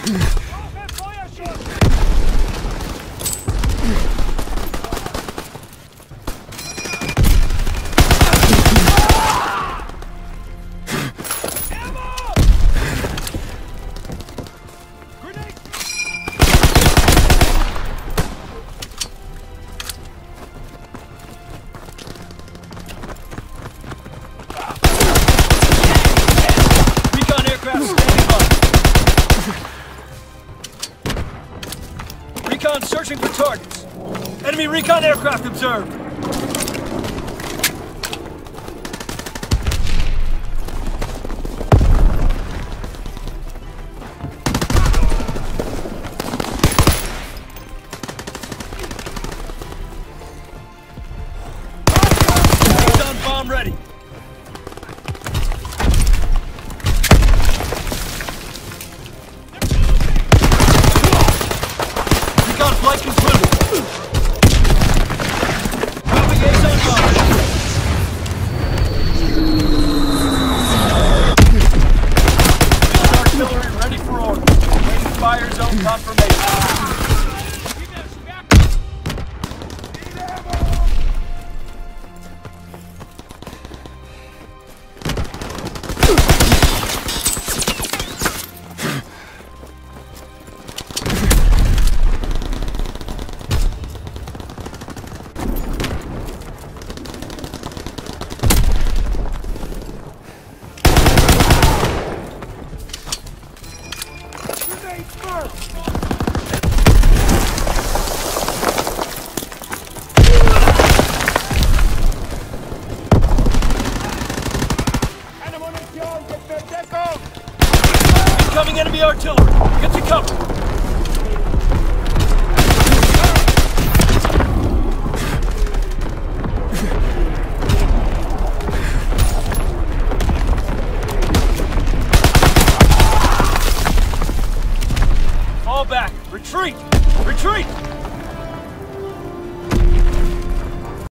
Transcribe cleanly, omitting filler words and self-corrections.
Recon searching for targets. Enemy recon aircraft observed. Recon bomb ready. Flight concluded. Moving liaison bomb. Artillery ready for order. Waiting fire zone confirmation. Incoming enemy artillery! Get to cover! Fall back! Retreat! Retreat!